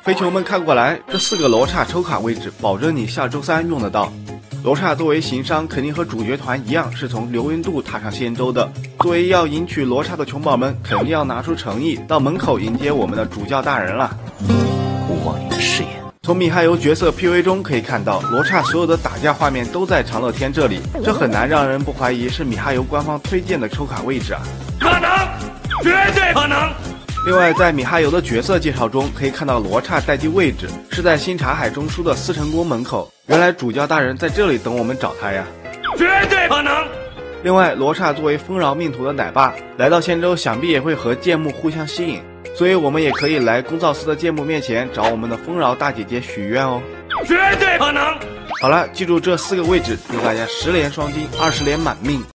飞球们看过来，这4个罗刹抽卡位置，保证你下周3用得到。罗刹作为行商，肯定和主角团一样，是从流云渡踏上仙州的。作为要迎娶罗刹的穷宝们，肯定要拿出诚意，到门口迎接我们的主教大人了。 勿忘你的誓言。 从米哈游角色 PV 中可以看到，罗刹所有的打架画面都在长乐天这里，这很难让人不怀疑是米哈游官方推荐的抽卡位置啊！ 可能，绝对可能。 另外，在米哈游的角色介绍中可以看到罗刹待机位置是在新茶海中枢的司城宫门口，原来主教大人在这里等我们找他呀！ 绝对可能。 另外，罗刹作为丰饶命途的奶爸，来到仙州想必也会和剑木互相吸引，所以我们也可以来公造寺的剑木面前找我们的丰饶大姐姐许愿哦。 绝对可能。 好了，记住这4个位置，祝大家10连双金，20连满命。